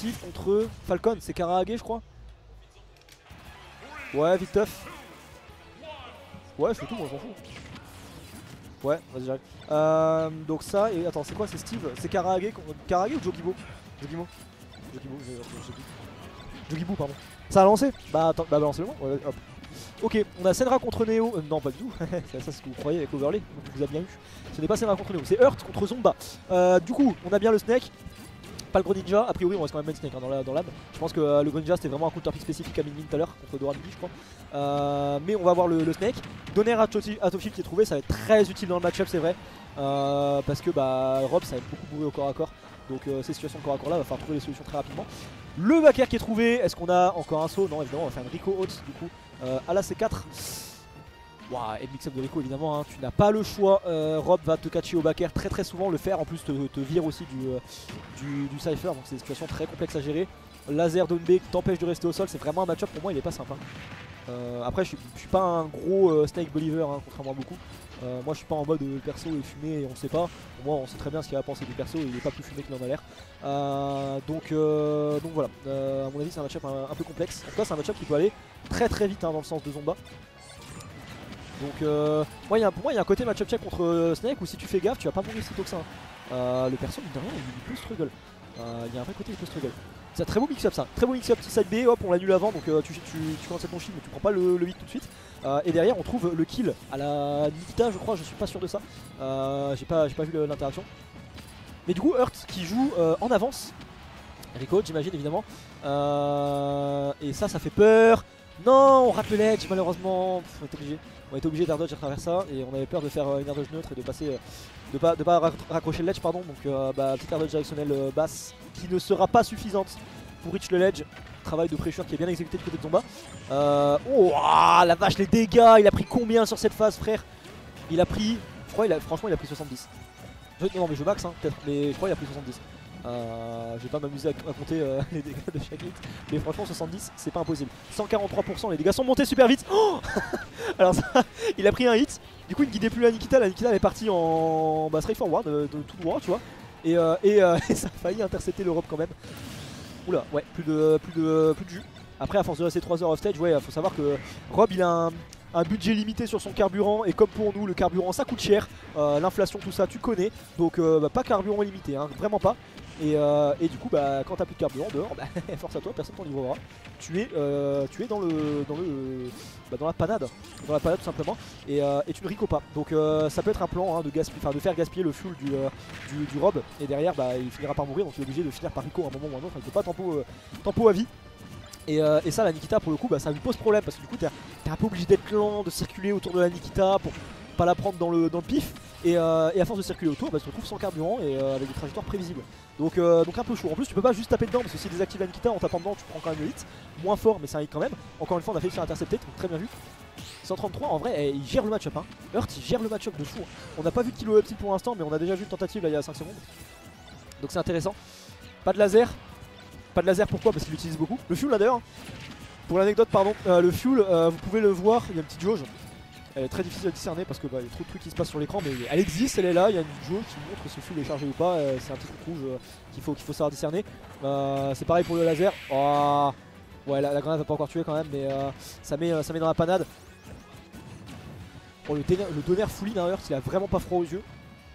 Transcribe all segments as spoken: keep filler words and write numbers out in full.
Steve contre Falcon, c'est Karahage je crois. Ouais, vite tough. Ouais, je fais tout, moi j'en fous. Ouais, vas-y j'arrive. Euh, donc ça, et attends, c'est quoi, c'est Steve? C'est Karahage, Karahage ou Jogibo? Jogibo Jogibo, Jogibo, pardon. Ça a lancé? Bah attends, bah balancez-le moi, ouais, hop. Ok, on a Senra contre Neo, euh, non pas du tout, c'est ça ce que vous croyez avec Overlay, donc vous avez bien eu. Ce n'est pas Senra contre Neo, c'est Hurt contre Zomba. Euh, du coup, on a bien le Snake, pas le Greninja, a priori on reste quand même main Snake hein, dans l'âme. Dans je pense que euh, le Greninja c'était vraiment un counter pick spécifique à Min Min tout à l'heure, contre Dora Mini je crois. Euh, mais on va voir le, le Snake. Donner à Topfield qui est trouvé, ça va être très utile dans le match-up, c'est vrai. Euh, parce que bah, Rob ça va être beaucoup bourré au corps à corps. Donc euh, ces situations de corps à corps là, il va falloir trouver les solutions très rapidement. Le backer qui est trouvé, est-ce qu'on a encore un saut? Non évidemment, on va faire une Rico haute du coup euh, à la C quatre. Waouh, et mix-up de Rico évidemment, hein, tu n'as pas le choix. euh, Rob va te catcher au backer très très souvent, le faire en plus te, te vire aussi du, euh, du, du Cypher, donc c'est des situations très complexes à gérer. Laser down B t'empêche de rester au sol, c'est vraiment un match-up pour moi, il est pas simple. Hein. Euh, après je suis, je suis pas un gros euh, Snake believer hein, contrairement à beaucoup. Euh, moi je suis pas en mode euh, le perso est fumé et on sait pas. Au moins on sait très bien ce qu'il va penser du perso et il est pas plus fumé qu'il en a l'air. Euh, donc, euh, donc voilà, euh, à mon avis c'est un match-up un, un peu complexe. En tout cas c'est un match-up qui peut aller très très vite hein, dans le sens de Zomba. Donc euh, moi, y a, pour moi il y a un côté match-up check contre euh, Snake où si tu fais gaffe tu vas pas mourir si tôt que ça. Hein. Euh, le perso mine de rien il peut struggle. Il euh, y a un vrai côté il peut struggle. C'est un très beau mix-up ça, très beau mix-up petit side B, hop on l'annule avant donc euh, tu, tu, tu commences à ton shield mais tu prends pas le, le hit tout de suite. Euh, et derrière on trouve le kill à la Nikita je crois, je suis pas sûr de ça. Euh, J'ai pas, pas vu l'interaction. Mais du coup Hurt qui joue euh, en avance. Rico j'imagine évidemment. Euh, et ça ça fait peur. Non on rate le ledge malheureusement, Pff, on est obligé. On était obligé d'air dodge à travers ça et on avait peur de faire euh, une air dodge neutre et de passer euh, de pas, de pas rac raccrocher le ledge pardon. Donc euh, bah, petite air dodge directionnelle euh, basse qui ne sera pas suffisante pour reach le ledge. Travail de pressure qui est bien exécuté du côté de Zomba. Euh, oh la vache les dégâts, il a pris combien sur cette phase frère? Il a pris, je crois il a, franchement il a pris soixante-dix. Je, non mais je max hein, peut-être, mais je crois il a pris soixante-dix. Euh, je vais pas m'amuser à, à compter euh, les dégâts de chaque hit, mais franchement soixante-dix c'est pas impossible. cent quarante-trois pour cent, les dégâts sont montés super vite. Oh alors ça, il a pris un hit, du coup il ne guidait plus la Nikita, la Nikita elle est partie en bah, straight forward, de, de tout droit tu vois. Et, euh, et, euh, et ça a failli intercepter l'Europe quand même. Oula ouais, plus de, plus de, plus de jus. Après à force de rester trois heures off stage, ouais faut savoir que Rob il a un, un budget limité sur son carburant et comme pour nous le carburant ça coûte cher, euh, l'inflation tout ça tu connais, donc euh, bah, pas carburant illimité, hein, vraiment pas. Et, euh, et du coup bah, quand t'as plus de carburant dehors, bah, force à toi, personne t'en livrera. Tu es, euh, tu es dans le, dans le, bah, dans la panade, dans la panade tout simplement, et, euh, et tu ne rico pas. Donc euh, ça peut être un plan hein, de, de faire gaspiller le fuel du, euh, du, du Rob, et derrière bah, il finira par mourir, donc il est obligé de finir par rico à un moment ou à un autre. Il ne peut pas tempo, euh, tempo à vie. Et, euh, et ça la Nikita pour le coup bah, ça lui pose problème parce que du coup t'es es un peu obligé d'être lent, de circuler autour de la Nikita pour pas la prendre dans le, dans le pif. Et, euh, et à force de circuler autour, bah, tu te retrouves sans carburant et euh, avec des trajectoires prévisibles. Donc, euh, donc un peu chaud. En plus tu peux pas juste taper dedans parce que si tu désactives la Nikita en tapant dedans tu prends quand même le hit. Moins fort mais c'est un hit quand même. Encore une fois on a fait se faire intercepter, donc très bien vu. cent trente-trois en vrai eh, il gère le match-up hein. Hurt il gère le match-up de fou. On n'a pas vu de kilo up pour l'instant mais on a déjà vu une tentative là il y a cinq secondes. Donc c'est intéressant. Pas de laser. Pas de laser pourquoi? Parce qu'il l'utilise beaucoup. Le fuel là d'ailleurs. Pour l'anecdote pardon, euh, le fuel euh, vous pouvez le voir, il y a une petite jauge. Elle est très difficile à discerner parce que bah, y a trop de trucs qui se passent sur l'écran, mais elle existe, elle est là, il y a une jauge qui montre si le fuel est chargé ou pas, euh, c'est un petit truc rouge euh, qu'il faut, qu'il faut savoir discerner. Euh, c'est pareil pour le laser. Oh ouais la, la grenade va pas encore tuer quand même, mais euh, ça, met, euh, ça met dans la panade. Oh, le, le donner fully d'un Hurt, il a vraiment pas froid aux yeux.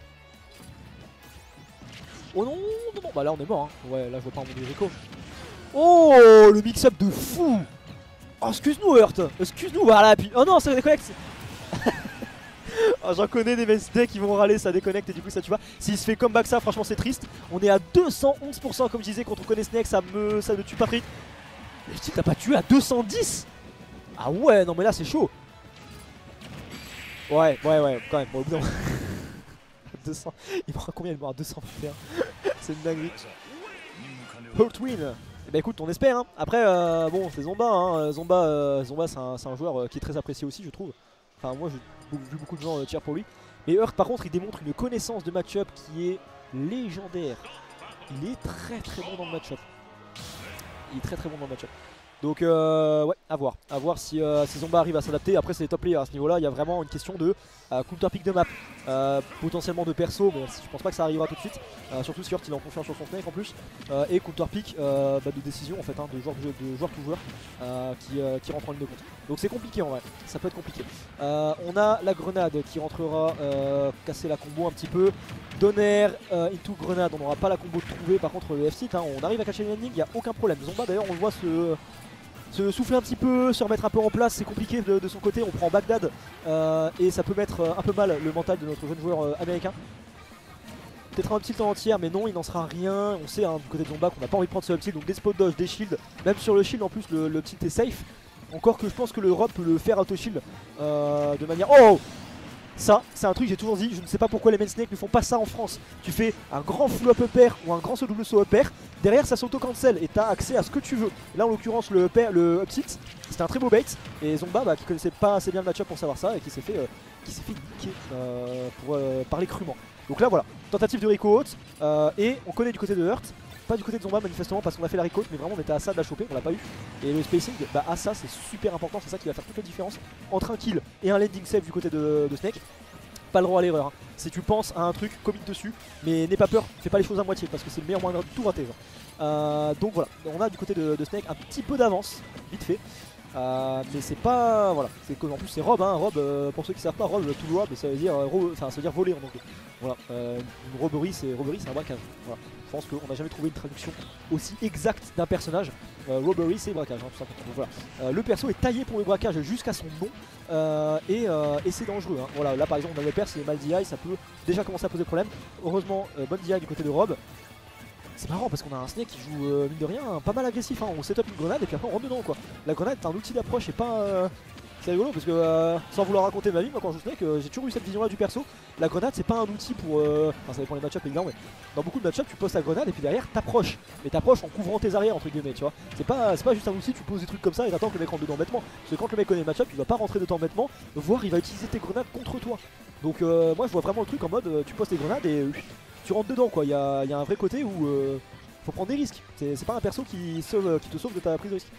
Oh non, non, non, bah là on est mort hein. Ouais là je vois pas un monde de Rico. Oh le mix-up de fou. Oh excuse-nous Hurt, excuse-nous, voilà, puis oh non ça déconnecte. Oh, j'en connais des Mesdek qui vont râler, ça déconnecte et du coup ça tu vois. S'il se fait comeback ça franchement c'est triste. On est à deux cent onze pour cent comme je disais contre on connaît Snake, ça me ça ne tue pas Patrick. Mais si t'as pas tué à deux cent dix. Ah ouais non mais là c'est chaud. Ouais ouais ouais quand même, bon au bout d'un moment. deux cents, il m'aura combien? Il m'aura deux cent vingt et un. C'est une dinguerie. Hurt win. Bah écoute on espère hein. Après euh, bon c'est Zomba hein. Zomba, euh, Zomba c'est un, un joueur euh, qui est très apprécié aussi je trouve. Enfin moi j'ai vu beaucoup de gens euh, cheer pour lui. Mais Hurt par contre il démontre une connaissance de match-up qui est légendaire. Il est très très bon dans le match-up. Il est très très bon dans le match-up. Donc euh, ouais, à voir, à voir si, euh, si Zomba arrive à s'adapter. Après c'est les top players à ce niveau là, il y a vraiment une question de euh, counter pick de map, euh, potentiellement de perso, mais je pense pas que ça arrivera tout de suite, euh, surtout si Hurt il est en confiance sur son snake en plus, euh, et counter pick euh, bah, de décision en fait, hein, de joueur de, de joueur tout joueur euh, qui, euh, qui rentre en ligne de compte. Donc c'est compliqué en vrai, ça peut être compliqué. Euh, on a la grenade qui rentrera euh, casser la combo un petit peu. Donner euh, into grenade, on n'aura pas la combo de trouver, par contre le F-Sit, hein, on arrive à catcher le landing, il n'y a aucun problème. Zomba d'ailleurs on le voit se... se souffler un petit peu, se remettre un peu en place, c'est compliqué de, de son côté, on prend Bagdad euh, et ça peut mettre un peu mal le mental de notre jeune joueur euh, américain. Peut-être un up tilt en entière, mais non, il n'en sera rien. On sait hein, du côté de Zomba qu'on n'a pas envie de prendre ce up tilt, donc des spot dodge, des shields, même sur le shield en plus le, le up tilt est safe. Encore que je pense que le Rob peut le faire auto shield euh, de manière... Oh! Ça, c'est un truc que j'ai toujours dit, je ne sais pas pourquoi les main snakes ne font pas ça en France. Tu fais un grand full up upper ou un grand saut double saut upper, derrière ça s'auto-cancel et tu as accès à ce que tu veux. Là en l'occurrence le, le up tilt, c'était un très beau bait. Et Zomba bah, qui connaissait pas assez bien le match-up pour savoir ça et qui s'est fait, euh, qui s'est fait niquer euh, pour euh, parler crûment. Donc là voilà, tentative de Rico haute euh, et on connaît du côté de Hurt. Pas du côté de Zomba manifestement parce qu'on a fait la recode, mais vraiment on était à ça de la choper, on l'a pas eu. Et le spacing, bah à ça c'est super important, c'est ça qui va faire toute la différence entre un kill et un landing save du côté de, de Snake. Pas le droit à l'erreur, hein. Si tu penses à un truc, commit dessus, mais n'aie pas peur, fais pas les choses à moitié parce que c'est le meilleur moyen de tout rater. Euh, donc voilà, on a du côté de, de Snake un petit peu d'avance, vite fait. Euh, mais c'est pas, voilà, c'est en plus c'est Rob, hein, Rob, euh, pour ceux qui savent pas, Rob, tout rob, ça veut dire, euh, ça veut dire voler en anglais. Voilà, euh, une robbery, c'est robbery, c'est un braquage. Voilà. Je pense qu'on n'a jamais trouvé une traduction aussi exacte d'un personnage. Euh, robbery, c'est braquage, hein, tout simplement. Donc, voilà. Euh, le perso est taillé pour le braquage jusqu'à son nom euh, et, euh, et c'est dangereux. Hein. Voilà, là par exemple, on a le père, s'il est mal D I, ça peut déjà commencer à poser problème. Heureusement, euh, bonne D I du côté de Rob. C'est marrant parce qu'on a un Snake qui joue euh, mine de rien pas mal agressif, hein. On setup une grenade et puis après on rentre dedans quoi. La grenade est un outil d'approche et pas... Euh... C'est rigolo parce que euh, sans vouloir raconter ma vie, moi quand je joue Snake, euh, j'ai toujours eu cette vision là du perso. La grenade c'est pas un outil pour... Euh... Enfin ça dépend des match-up évidemment, mais dans beaucoup de match-up tu poses ta grenade et puis derrière t'approches. Mais t'approches en couvrant tes arrières entre guillemets, tu vois. C'est pas, pas juste un outil, tu poses des trucs comme ça et t'attends que le mec rentre dedans bêtement. Parce que quand le mec connaît le match-up, il va pas rentrer dedans bêtement, voire il va utiliser tes grenades contre toi. Donc euh, moi je vois vraiment le truc en mode euh, tu poses tes grenades et euh, tu rentres dedans quoi. Il y a, y a un vrai côté où... Euh... Faut prendre des risques, c'est pas un perso qui, sauve, qui te sauve de ta prise de risque.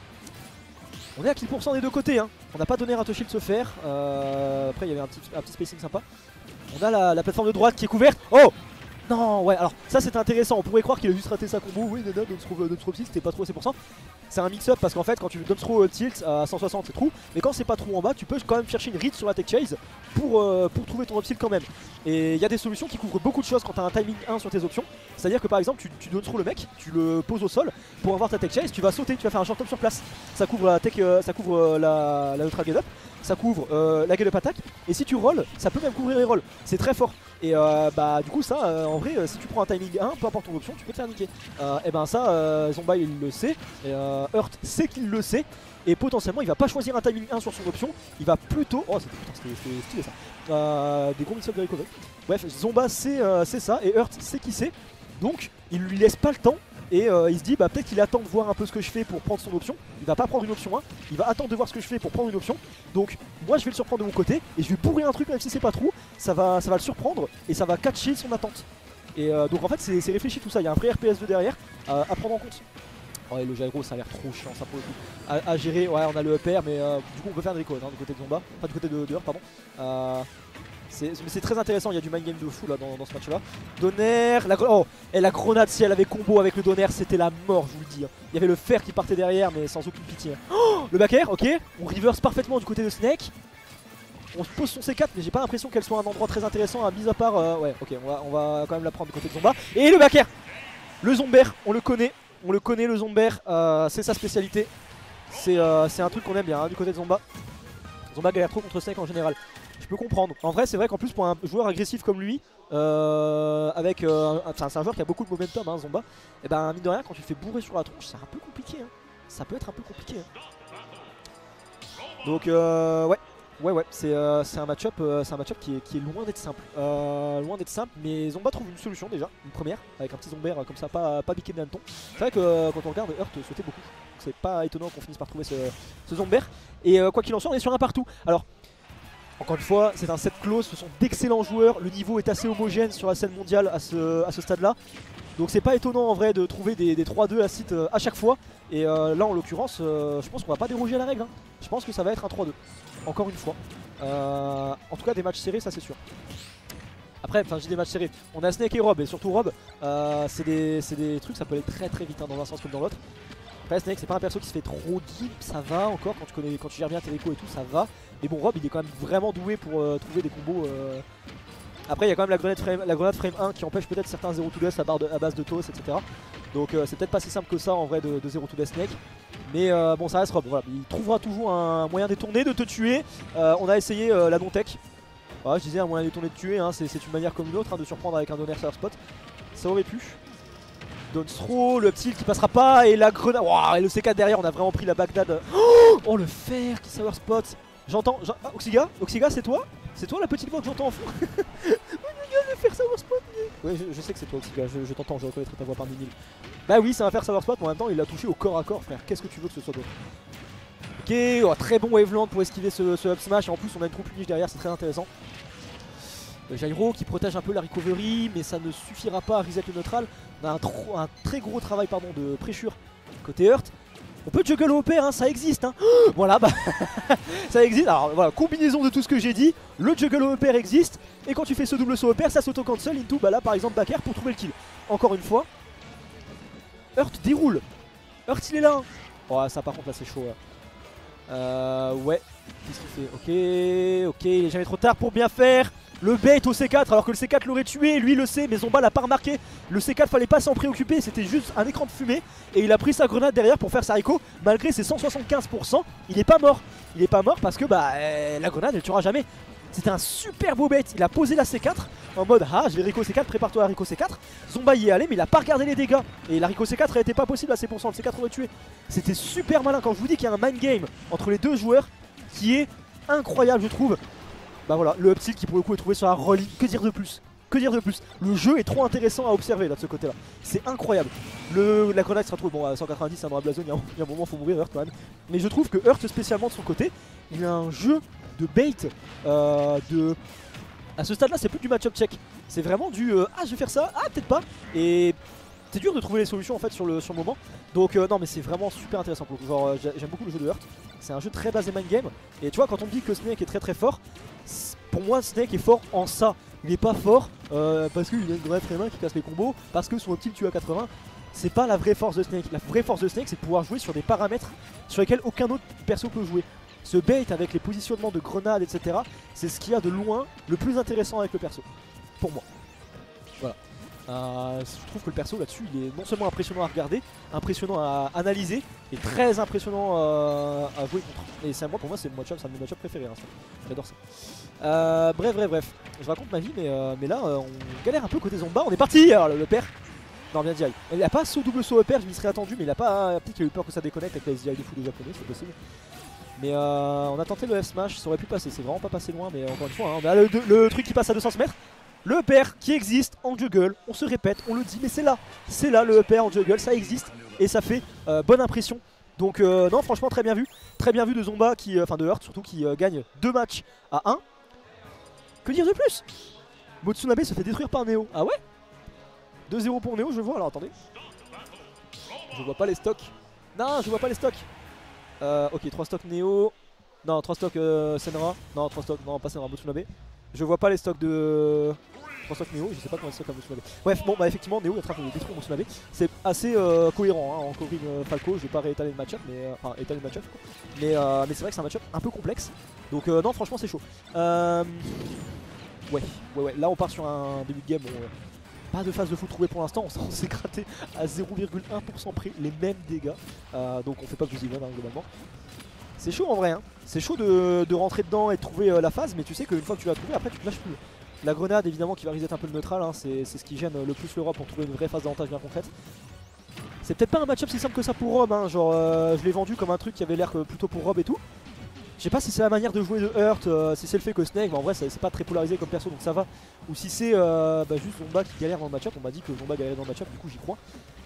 On est à kill pour cent des deux côtés, hein. On n'a pas donné Rato Shield se faire. Euh, après il y avait un petit, un petit spacing sympa. On a la, la plateforme de droite qui est couverte. Oh non, ouais, alors ça c'est intéressant. On pourrait croire qu'il a juste raté sa combo. Oui, Nana, Dunstrow tilt, c'était pas trop assez pour cent. C'est un mix-up parce qu'en fait, quand tu Dunstrow tilt à cent soixante, c'est trou. Mais quand c'est pas trou en bas, tu peux quand même chercher une read sur la tech chase pour, euh, pour trouver ton up tilt quand même. Et il y a des solutions qui couvrent beaucoup de choses quand tu as un timing un sur tes options. C'est-à-dire que par exemple, tu, tu Dunstrow le mec, tu le poses au sol pour avoir ta tech chase, tu vas sauter, tu vas faire un short up sur place. Ça couvre la tech, euh, ça couvre euh, la, la neutral get up, ça couvre euh, la get up attack. Et si tu rolls, ça peut même couvrir les rolls. C'est très fort. Et euh, bah du coup ça euh, en vrai euh, si tu prends un timing un, peu importe ton option, tu peux te faire niquer. euh, Et ben ça euh, Zomba il le sait, et euh, Hurt sait qu'il le sait. Et potentiellement il va pas choisir un timing un sur son option, il va plutôt... Oh c'était stylé ça, euh, des gros missiles de recovery. Bref, Zomba sait, euh, c'est ça, et Hurt sait qui c'est. Donc il lui laisse pas le temps. Et euh, il se dit bah peut-être qu'il attend de voir un peu ce que je fais pour prendre son option. Il va pas prendre une option un, il va attendre de voir ce que je fais pour prendre une option. Donc moi je vais le surprendre de mon côté et je vais bourrer un truc même si c'est pas trou. Ça va, ça va le surprendre et ça va catcher son attente. Et euh, donc en fait c'est réfléchi tout ça, il y a un vrai R P S deux derrière euh, à prendre en compte. Ouais, le gyro ça a l'air trop chiant ça pour le coup à, à gérer. Ouais, on a le upper mais euh, du coup on peut faire des recos hein, du côté de Zomba, enfin du côté de, de Hurt pardon. euh, C'est très intéressant, il y a du mind game de fou là dans, dans ce match là. Donner, la, oh, et la grenade si elle avait combo avec le Donner c'était la mort je vous le dis. Il y avait le fer qui partait derrière mais sans aucune pitié. Oh, le back air, ok, on reverse parfaitement du côté de Snake. On se pose son C quatre mais j'ai pas l'impression qu'elle soit un endroit très intéressant à mis à part... Euh, ouais ok on va, on va quand même la prendre du côté de Zomba. Et le back air, le Zomber, on le connaît, on le connaît le Zomber, euh, c'est sa spécialité. C'est euh, un truc qu'on aime bien hein, du côté de Zomba. Zomba galère trop contre Snake en général. Je peux comprendre. En vrai, c'est vrai qu'en plus, pour un joueur agressif comme lui, euh, avec, euh, enfin, c'est un joueur qui a beaucoup de momentum, hein, Zomba. Et ben, mine de rien, quand tu te fais bourrer sur la tronche, c'est un peu compliqué. Hein. Ça peut être un peu compliqué. Hein. Donc, euh, ouais, ouais, ouais, c'est euh, un match-up, euh, c'est un match-up qui est, qui est loin d'être simple, euh, loin d'être simple. Mais Zomba trouve une solution déjà, une première, avec un petit Zomber euh, comme ça, pas, pas biqué de hanneton. C'est vrai que euh, quand on regarde, Hurt sautait beaucoup. C'est pas étonnant qu'on finisse par trouver ce, ce Zomber. Et euh, quoi qu'il en soit, on est sur un partout. Alors. Encore une fois, c'est un set close, ce sont d'excellents joueurs, le niveau est assez homogène sur la scène mondiale à ce, à ce stade-là. Donc c'est pas étonnant en vrai de trouver des, des trois deux à site euh, à chaque fois. Et euh, là en l'occurrence euh, je pense qu'on va pas déroger à la règle hein. Je pense que ça va être un trois deux. Encore une fois euh, en tout cas des matchs serrés ça c'est sûr. Après enfin j'ai des matchs serrés. On a Snake et Rob et surtout Rob euh, c'est des, des trucs ça peut aller très très vite hein, dans un sens comme dans l'autre. Après Snake c'est pas un perso qui se fait trop deep, ça va encore quand tu connais, quand tu gères bien tes recos et tout ça va. Mais bon Rob il est quand même vraiment doué pour euh, trouver des combos euh... Après il y a quand même la grenade frame, la grenade frame un qui empêche peut-être certains zéro to death à, barre de, à base de toss etc. Donc euh, c'est peut-être pas si simple que ça en vrai de, de zéro to death Snake. Mais euh, bon ça reste Rob, voilà. Il trouvera toujours un moyen détourné de te tuer. euh, On a essayé euh, la non-tech. Voilà, je disais un moyen détourné de tuer hein, c'est une manière comme une autre hein, de surprendre avec un donner sur spot. Ça aurait pu. Downs throw, le petit qui passera pas et la grenade. Wow, et le C quatre derrière on a vraiment pris la Bagdad. Oh, oh le fer qui sour spot. J'entends, ah, Oxiga, Oxiga c'est toi? C'est toi la petite voix que j'entends en fond? Le faire sour spot. Ouais je, je sais que c'est toi Oxiga, je, je t'entends, je reconnaîtrai ta voix parmi mille. Bah oui c'est un faire sour spot mais en même temps il l'a touché au corps à corps frère, qu'est-ce que tu veux que ce soit d'autre? Ok, oh, très bon waveland pour esquiver ce, ce up smash et en plus on a une troupe unique derrière, c'est très intéressant. Le gyro qui protège un peu la recovery mais ça ne suffira pas à reset le neutral. On a un, trop, un très gros travail pardon, de pressure côté Hurt. On peut juggle au pair, hein, ça existe hein. Oh, voilà bah ça existe. Alors voilà, combinaison de tout ce que j'ai dit. Le juggle au pair existe. Et quand tu fais ce double saut au pair, ça s'auto-cancel into bah là par exemple back air pour trouver le kill. Encore une fois. Hurt déroule. Hurt il est là hein. Oh ça par contre là c'est chaud hein. Euh ouais. Qu'est-ce qu'il fait? Ok, ok, il est jamais trop tard pour bien faire. Le bait au C quatre alors que le C quatre l'aurait tué, lui le sait mais Zomba l'a pas remarqué. Le C quatre fallait pas s'en préoccuper, c'était juste un écran de fumée. Et il a pris sa grenade derrière pour faire sa Rico. Malgré ses cent soixante-quinze pour cent, il est pas mort. Il est pas mort parce que bah euh, la grenade elle tuera jamais. C'était un super beau bait, il a posé la C quatre en mode ah je vais Rico C quatre, prépare-toi à Rico C quatre. Zomba y est allé mais il a pas regardé les dégâts. Et la Rico C quatre elle était pas possible à C pour cent, le C quatre aurait tué. C'était super malin quand je vous dis qu'il y a un mind game entre les deux joueurs qui est incroyable je trouve. Bah voilà, le up tilt qui pour le coup est trouvé sur la rolling, que dire de plus? Que dire de plus? Le jeu est trop intéressant à observer là de ce côté là, c'est incroyable. Le, La grenade sera trop bon à cent quatre-vingt-dix, ça dans la blason, il y, y a un moment faut mourir Hurt quand même. Mais je trouve que Hurt spécialement de son côté, il a un jeu de bait, euh, de... À ce stade là c'est plus du match-up check, c'est vraiment du euh, ah je vais faire ça, ah peut-être pas. Et c'est dur de trouver les solutions en fait sur le, sur le moment. Donc euh, non mais c'est vraiment super intéressant pour le genre euh, j'aime beaucoup le jeu de Hurt. C'est un jeu très basé mind game. Et tu vois quand on dit que Snake est très très fort, pour moi Snake est fort en ça. Il est pas fort euh, parce qu'il a une vraie frame qui casse les combos, parce que son optique tue à quatre-vingts. C'est pas la vraie force de Snake. La vraie force de Snake c'est de pouvoir jouer sur des paramètres sur lesquels aucun autre perso peut jouer. Ce bait avec les positionnements de grenades etc, c'est ce qu'il y a de loin le plus intéressant avec le perso. Pour moi. Voilà. Euh, je trouve que le perso là-dessus il est non seulement impressionnant à regarder, impressionnant à analyser et très impressionnant euh, à jouer contre. Et c'est moi pour moi c'est le match-up, c'est un de mes match-up préférés, hein, j'adore ça. Euh, bref bref bref, je raconte ma vie mais, euh, mais là euh, on galère un peu côté Zomba, on est parti. Alors le, le père, non bien direct, il a pas saut double saut au père, je m'y serais attendu mais il a pas, peut-être qu'il a eu peur que ça déconnecte avec la S D I de fou des japonais, c'est possible. Mais euh, on a tenté le F smash, ça aurait pu passer, c'est vraiment pas passé loin mais encore une fois hein, on a le, le truc qui passe à deux cents mètres. Le E P R qui existe en juggle, on se répète, on le dit, mais c'est là, c'est là le E P R en juggle, ça existe et ça fait euh, bonne impression. Donc euh, non franchement très bien vu, très bien vu de Zomba, qui, enfin euh, de Hurt surtout, qui euh, gagne deux matchs à un. Que dire de plus? Motsunabe se fait détruire par Neo, ah ouais? deux zéro pour Neo, je vois, alors attendez. Je vois pas les stocks, non je vois pas les stocks. Euh, ok trois stocks Neo, non trois stocks euh, Senra, non trois stocks, non pas Senra, Motsunabe. Je vois pas les stocks de trois stocks Neo, je sais pas comment ils stockent à Motsunabe. Bref, bon bah effectivement Neo est en train de détruire Motsunabe. C'est assez euh, cohérent hein, en Corinne euh, Falco, je vais pas réétaler le match-up, mais euh, enfin étaler le match-up. Mais, euh, mais c'est vrai que c'est un match-up un peu complexe. Donc euh, non franchement c'est chaud. Euh... Ouais, ouais ouais, là on part sur un début de game. Bon, euh, pas de phase de foot trouvée pour l'instant, on s'est gratté à zéro virgule un pour cent près les mêmes dégâts. Euh, donc on fait pas que vous y hein, globalement. C'est chaud en vrai, hein. C'est chaud de, de rentrer dedans et de trouver euh, la phase, mais tu sais qu'une fois que tu l'as trouvé, après tu te lâches plus. La grenade évidemment qui va reset un peu le neutral, hein, c'est ce qui gêne le plus l'Europe pour trouver une vraie phase d'avantage bien concrète. C'est peut-être pas un match-up si simple que ça pour Rob, hein, genre euh, je l'ai vendu comme un truc qui avait l'air plutôt pour Rob et tout. Je sais pas si c'est la manière de jouer de Hurt, euh, si c'est le fait que Snake, mais en vrai c'est pas très polarisé comme perso donc ça va. Ou si c'est euh, bah, juste Zomba qui galère dans le match-up, on m'a dit que Zomba galérait dans le match-up, du coup j'y crois.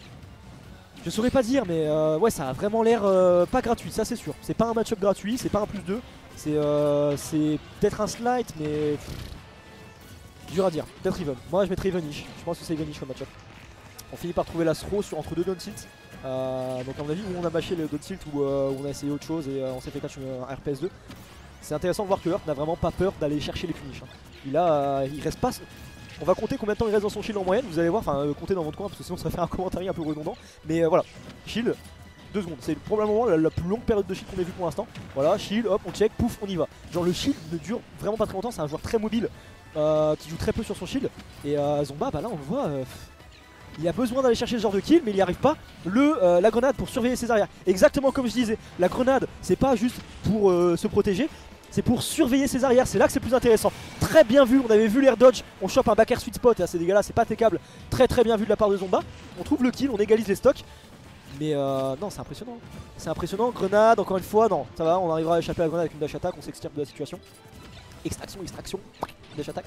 Je saurais pas dire mais euh, ouais ça a vraiment l'air euh, pas gratuit, ça c'est sûr. C'est pas un match-up gratuit, c'est pas un plus deux. C'est euh, peut-être un slide mais pff, dur à dire. Peut-être Even. Moi je mettrais Evenish, je pense que c'est Evenish comme match-up. On finit par trouver la throw sur, entre deux down tilt. Euh, donc à mon avis, où on a mâché le down tilt ou euh, où on a essayé autre chose et euh, on s'est fait catch un R P S deux. C'est intéressant de voir que Hurt n'a vraiment pas peur d'aller chercher les finishes. Hein. Il a, euh, il reste pas. On va compter combien de temps il reste dans son shield en moyenne. Vous allez voir, enfin euh, comptez dans votre coin parce que sinon ça va faire un commentaire un peu redondant. Mais euh, voilà, shield, deux secondes. C'est probablement la, la plus longue période de shield qu'on ait vu pour l'instant. Voilà, shield, hop, on check, pouf, on y va. Genre le shield ne dure vraiment pas très longtemps. C'est un joueur très mobile euh, qui joue très peu sur son shield. Et euh, Zomba, bah là on le voit. Euh, Il a besoin d'aller chercher ce genre de kill, mais il n'y arrive pas. Le, euh, la grenade pour surveiller ses arrières. Exactement comme je disais, la grenade, c'est pas juste pour euh, se protéger, c'est pour surveiller ses arrières. C'est là que c'est plus intéressant. Très bien vu, on avait vu l'air dodge. On chope un back air sweet spot, c'est dégueulasse, c'est pas attaquable. Très très bien vu de la part de Zomba. On trouve le kill, on égalise les stocks. Mais euh, non, c'est impressionnant. C'est impressionnant. Grenade, encore une fois, non, ça va, on arrivera à échapper à la grenade avec une dash attack. On s'extirpe de la situation. Extraction, extraction, dash attack.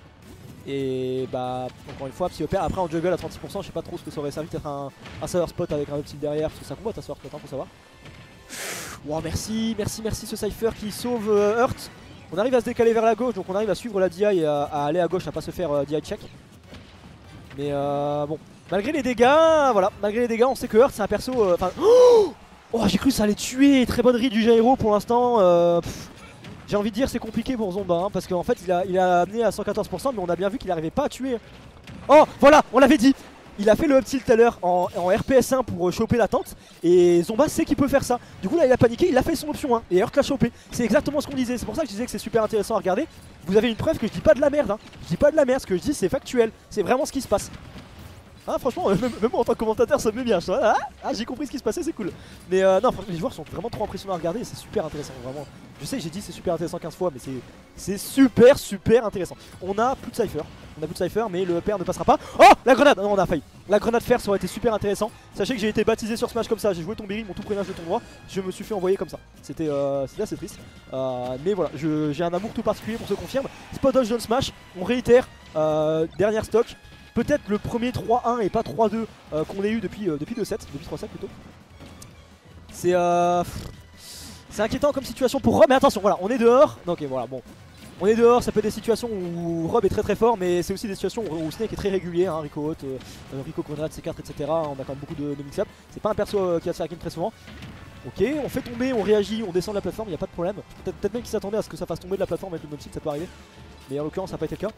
Et bah encore une fois Psyopère après en juggle à trente-six pour cent, je sais pas trop ce que ça aurait servi, peut-être un, un sour spot avec un uptilt derrière parce que ça combat ta sour spot hein, faut savoir. Wow, merci, merci, merci ce Cypher qui sauve euh, Hurt. On arrive à se décaler vers la gauche donc on arrive à suivre la D I et à, à aller à gauche, à pas se faire euh, D I check. Mais euh, bon, malgré les dégâts, voilà, malgré les dégâts on sait que Hurt c'est un perso, enfin euh, oh, oh j'ai cru que ça allait tuer, très bonne read du gyro pour l'instant. Euh, J'ai envie de dire c'est compliqué pour Zomba hein, parce qu'en fait il a, il a amené à cent quatorze pour cent mais on a bien vu qu'il n'arrivait pas à tuer. Oh voilà, on l'avait dit. Il a fait le up tilt tout à l'heure en, en R P S un pour choper la tente et Zomba sait qu'il peut faire ça. Du coup là il a paniqué, il a fait son option un et Hurt l'a chopé. C'est exactement ce qu'on disait, c'est pour ça que je disais que c'est super intéressant à regarder. Vous avez une preuve que je dis pas de la merde hein. Je dis pas de la merde, ce que je dis c'est factuel, c'est vraiment ce qui se passe. Ah franchement, même, même moi en tant que commentateur ça me met bien. Ah, ah j'ai compris ce qui se passait, c'est cool. Mais euh, non, les joueurs sont vraiment trop impressionnants à regarder et c'est super intéressant, vraiment. Je sais, j'ai dit c'est super intéressant quinze fois, mais c'est super super intéressant. On a plus de Cypher, on a plus de Cypher, mais le père ne passera pas. Oh la grenade, non on a failli. La grenade fer ça aurait été super intéressant. Sachez que j'ai été baptisé sur Smash comme ça, j'ai joué Tombéry, mon tout premier match de tournoi. Je me suis fait envoyer comme ça. C'était euh, assez triste. Euh, mais voilà, j'ai un amour tout particulier pour ce confirme. Spot dodge dans Smash, on réitère, euh, dernière stock. Peut-être le premier trois un et pas trois deux euh, qu'on ait eu depuis, euh, depuis deux sept, depuis trois sept plutôt. C'est euh, c'est inquiétant comme situation pour Rob, mais attention, voilà, on est dehors. Ok, voilà, bon. On est dehors, ça peut être des situations où Rob est très très fort, mais c'est aussi des situations où Snake est très régulier, hein, Rico Haute, euh, Rico Conrad, C quatre, et cetera. On a quand même beaucoup de, de mix-up. C'est pas un perso euh, qui va se faire game très souvent. Ok, on fait tomber, on réagit, on descend de la plateforme, il n'y a pas de problème. Peut-être peut même qu'il s'attendait à ce que ça fasse tomber de la plateforme avec le non-tilt, ça peut arriver. Mais en l'occurrence, ça n'a pas été le cas.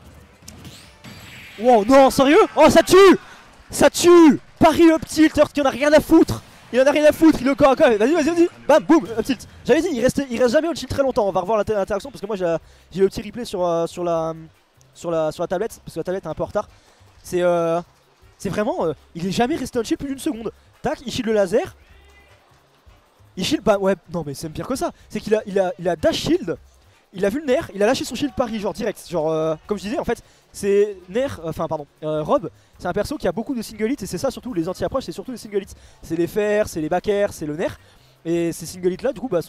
Wow, non, sérieux? Oh, ça tue! Ça tue! Paris up tilt, Hurt qui en a rien à foutre! Il en a rien à foutre, il le corps à corps. Vas-y, vas-y, vas-y! Bam, boum, up tilt! J'avais dit, il reste, il reste jamais on tilt très longtemps. On va revoir l'interaction parce que moi j'ai le petit replay sur, euh, sur, la, sur, la, sur la tablette. Parce que la tablette est un peu en retard. C'est euh, c'est vraiment. Euh, il est jamais resté on shield plus d'une seconde. Tac, il shield le laser. Il shield. Bah ouais, non, mais c'est pire que ça. C'est qu'il a, il a, il a dash shield. Il a vu le nerf, il a lâché son shield Paris, genre direct. Genre, euh, comme je disais, en fait, c'est nerf, enfin, euh, pardon, euh, Rob, c'est un perso qui a beaucoup de single hits et c'est ça surtout, les anti-approches, c'est surtout les single hits. C'est les fers, c'est les back air, c'est le nerf. Et ces single hits là, du coup, bah,